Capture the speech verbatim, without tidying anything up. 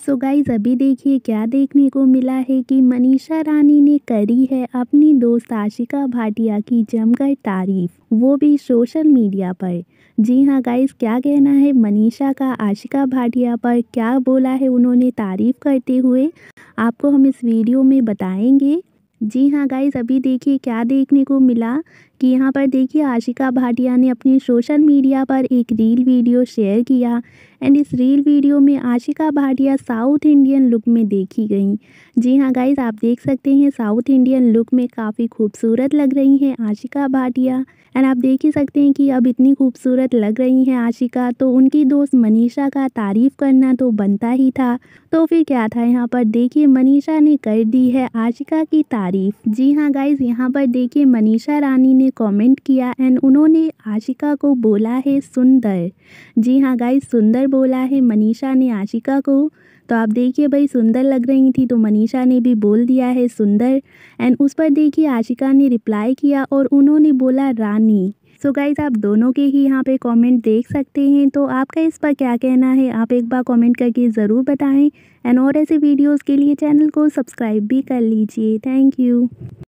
So guys अभी देखिए क्या देखने को मिला है कि मनीषा रानी ने करी है अपनी दोस्त आशिका भाटिया की जमकर तारीफ, वो भी सोशल मीडिया पर। जी हाँ गाइस, क्या कहना है मनीषा का आशिका भाटिया पर, क्या बोला है उन्होंने तारीफ करते हुए, आपको हम इस वीडियो में बताएंगे। जी हाँ गाइस, अभी देखिए क्या देखने को मिला कि यहाँ पर देखिए आशिका भाटिया ने अपने सोशल मीडिया पर एक रील वीडियो शेयर किया। एंड इस रील वीडियो में Ashika Bhatia south Indian look में देखी गई। जी हाँ गाइस, आप देख सकते हैं साउथ इंडियन लुक में काफ़ी खूबसूरत लग रही हैं आशिका भाटिया। एंड आप देख ही सकते हैं कि अब इतनी खूबसूरत लग रही हैं आशिका, तो उनकी दोस्त मनीषा का तारीफ़ करना तो बनता ही था। तो फिर क्या था, यहाँ पर देखिए मनीषा ने कर दी है आशिका की तारीफ़। जी हाँ गाइस, यहाँ पर देखिए मनीषा रानी ने कमेंट किया एंड उन्होंने आशिका को बोला है सुंदर। जी हाँ गाइस, सुंदर बोला है मनीषा ने आशिका को। तो आप देखिए भाई, सुंदर लग रही थी तो मनीषा ने भी बोल दिया है सुंदर। एंड उस पर देखिए आशिका ने रिप्लाई किया और उन्होंने बोला रानी। सो गाइस, आप दोनों के ही यहाँ पे कमेंट देख सकते हैं, तो आपका इस पर क्या कहना है आप एक बार कमेंट करके ज़रूर बताएं। एंड और ऐसे वीडियोस के लिए चैनल को सब्सक्राइब भी कर लीजिए। Thank you.